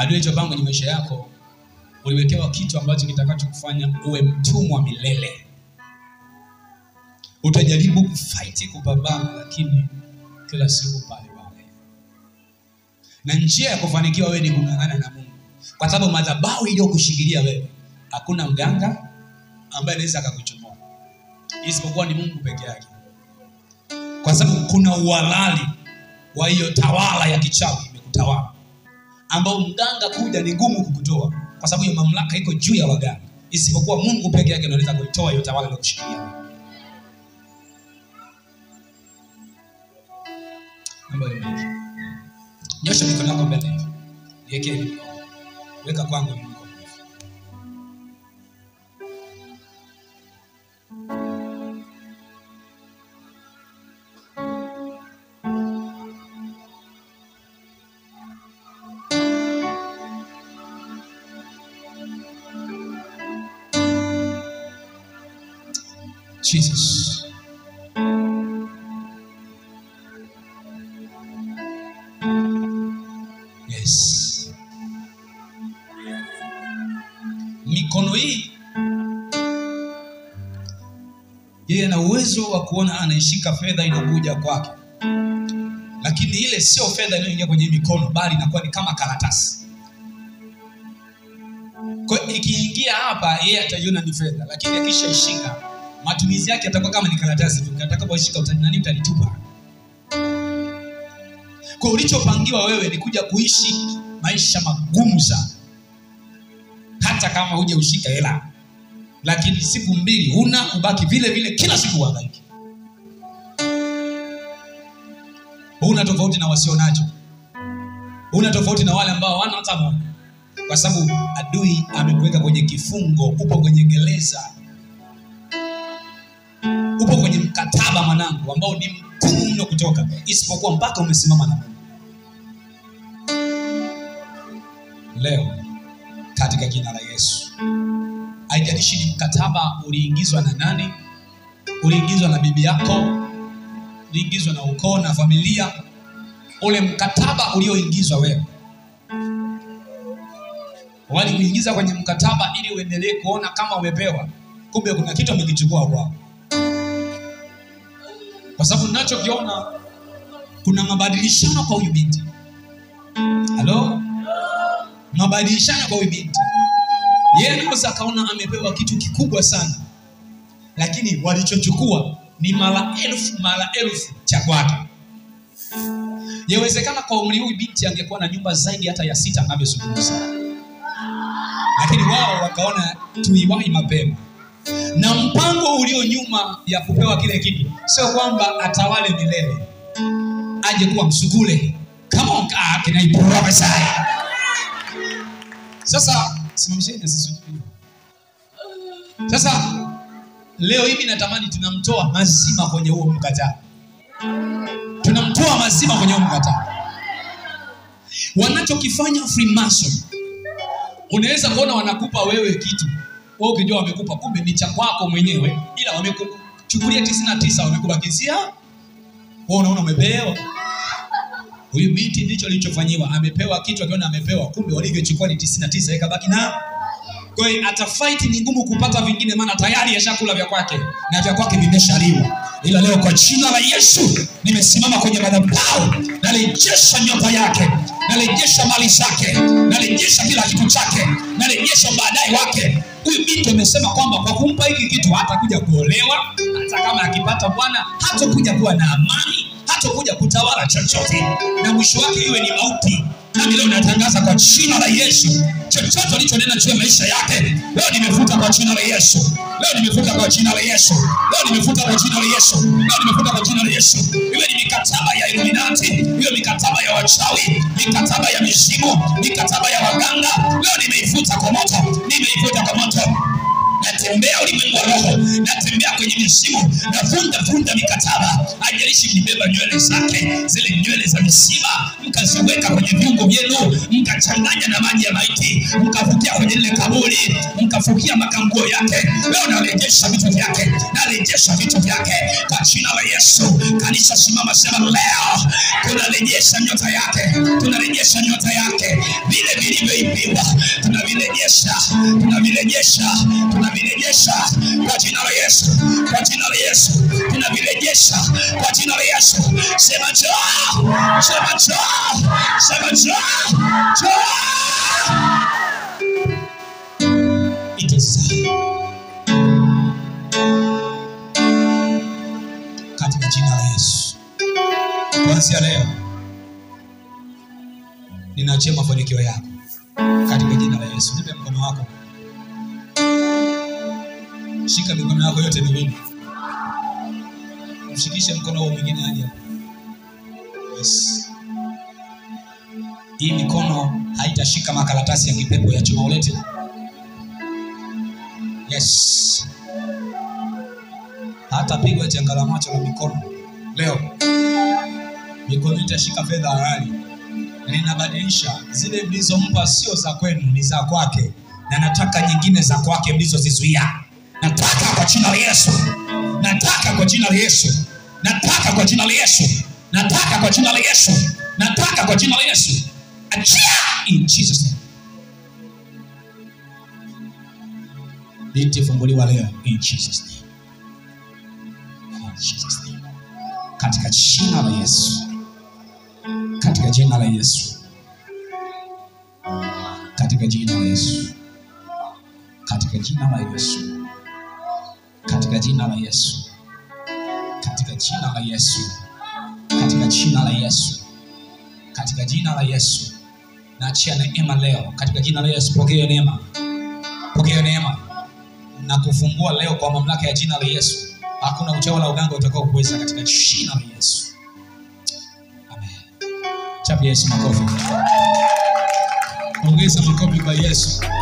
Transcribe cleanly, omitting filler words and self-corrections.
adui alichopanga kwenye maisha yako, uliwekewa kitu ambacho kitakachokufanya uwe mtumwa milele. Utajaribu kufight, kupambana, lakini kila siku pale pale. Na njia ya kufanikiwa wewe ni kung'ang'ana na Mungu. Kwa sababu madhabahu iliyokushikilia wewe, hakuna mganga ambaye anaweza akakuchomoa isipokuwa ni Mungu peke yake. Kwa sababu kuna uhalali wa hiyo tawala ya kichawi imekutawala, ambao mganga kuja ni ngumu kukutoa, kwa sababu hiyo mamlaka iko juu ya waganga. Isipokuwa Mungu peke yake anaweza kuitoa hiyo tawala iliyokushikilia. Nyosha mikono yako mbele hivi. Niweke hivi. Weka kwangu hivi. Jesus. Yes. Mikono hii yeye ana uwezo wa kuona, anaishika fedha inakuja kwake. Lakini ile sio fedha inayoingia kwenye mikono, bali inakuwa ni kama karatasi. Kwa ikiingia hapa yeye ataiona ni fedha, lakini akishaishika matumizi yake yatakuwa kama ni karatasi tu. Atakapoishika utalitupa. Kwa ulichopangiwa wewe ni kuja kuishi maisha magumu sana. Hata kama huje ushika hela, lakini siku mbili huna, ubaki vile vile kila siku uhangaike. Huna tofauti na wasionacho. Huna tofauti na wale ambao wana hata moja. Kwa sababu adui amekuweka kwenye kifungo, upo kwenye gereza. Upo kwenye mkataba mwanangu ambao ni mgumu mno kutoka, isipokuwa mpaka umesimama na Mungu. Leo katika jina la Yesu, haijalishi ni mkataba uliingizwa na nani, uliingizwa na bibi yako, uliingizwa na ukoo na familia, ule mkataba ulioingizwa wewe, wali kuingiza kwenye mkataba ili uendelee kuona kama umepewa, kumbe kuna kitu umekichukua kwako. Kwa sababu ninachokiona kuna mabadilishano kwa huyu binti. Halo? Mabadilishano kwa huyu binti. Yeye anaweza kaona amepewa kitu kikubwa sana, lakini walichochukua ni mara elfu cha kwake. Yawezekana kwa umri huyu binti angekuwa na nyumba zaidi hata ya 6 anavyozungumza. Lakini wao wakaona tuiwahi mapema. Na mpango ulio nyuma ya kupewa kile kitu sio kwamba atawale milele, aje kuwa msukule kama ukaa kinaiprophesy. Sasa simamisheni sisi. Sasa leo hivi natamani tunamtoa mazima kwenye huo mkataba. Tunamtoa mazima kwenye huo mkataba. Wanachokifanya Freemason, unaweza kuona wanakupa wewe kitu, wewe ukijua wamekupa, kumbe ni cha kwako mwenyewe, ila wamekuchukulia 99 wamekubakizia. Wewe unaona umepewa. Huyu binti ndicho alichofanyiwa, amepewa kitu, akiona amepewa, kumbe walivyochukua ni 99 ikabaki na. Kwa hiyo atafight, ni ngumu kupata vingine, maana tayari yashakula vya kwake na vya kwake vimeshaliwa. Ila leo kwa jina la Yesu nimesimama kwenye madhabahu, narejesha nyota yake, narejesha mali zake, narejesha kila kitu chake, narejesha baadaye wake. Huyu binti amesema kwamba kwa kumpa hiki kitu hatakuja kuolewa, hata kama akipata bwana hatakuja kuwa na amani, hatakuja kutawala chochote, na mwisho wake iwe ni mauti. Nami leo natangaza kwa jina la Yesu, chochote alichonena juu ya maisha yake leo nimefuta kwa jina la Yesu. Leo nimefuta kwa jina la Yesu. Leo nimefuta kwa jina la Yesu. Leo nimefuta kwa jina la Yesu. Iwe ni mikataba ya Illuminati, iwe mikataba ya wachawi, mikataba ya mizimu, mikataba ya waganga, leo nimeifuta kwa moto. Nimeifuta kwa moto. Natembea ulimwengu wa roho, natembea kwenye misimu, navunja mikataba. Haijalishi mlibeba nywele zake, zile nywele za misiba, mkaziweka kwenye viungo vyenu, mkachanganya na maji ya maiti, mkafukia kwenye ile kaburi, mkafukia makanguo yake. Leo narejesha vitu vyake, narejesha vitu vyake kwa jina la Yesu. Kanisa simama, sema leo tunarejesha nyota yake, tunarejesha nyota yake, vile vilivyo vimeibiwa tunavirejesha kwa jina la Yesu, kwa jina la Yesu tunavirejesha kwa jina la Yesu. Sema njoo, sema njoo, sema njoo, njoo. It is katika jina la Yesu. Kuanzia leo ninaachia mafanikio yako katika jina la Yesu. Nipe mkono wako, shika mikono yako yote miwili, mshikishe mkono wao mwingine aje. Yes. Hii mikono haitashika makaratasi ya kipepo ya chuma, ulete. Yes. Hata pigwa janga la macho la mikono leo. Mikono itashika fedha halali. Na ninabadilisha zile mlizompa, sio za kwenu, ni za kwake. Na nataka nyingine za kwake mlizozizuia. Nataka kwa jina la Yesu. Nataka kwa jina la Yesu. Nataka kwa jina la Yesu. Nataka kwa jina la Yesu. Nataka kwa jina la Yesu. Achia in Jesus name. Binti funguliwa leo in Jesus name. In Jesus name. Katika jina la Yesu. Katika jina la Yesu. Katika jina la Yesu. Katika jina la Yesu. Katika jina la Yesu. Katika jina la Yesu. Katika jina la Yesu. Katika jina la Yesu. Naachia neema leo katika jina la Yesu. Pokea neema. Pokea neema. Na kufungua leo kwa mamlaka ya jina la Yesu. Hakuna uchawi wala uganga utakao kuweza katika jina la Yesu. Amen. Chapia Yesu makofi. Ongeza makofi kwa Yesu.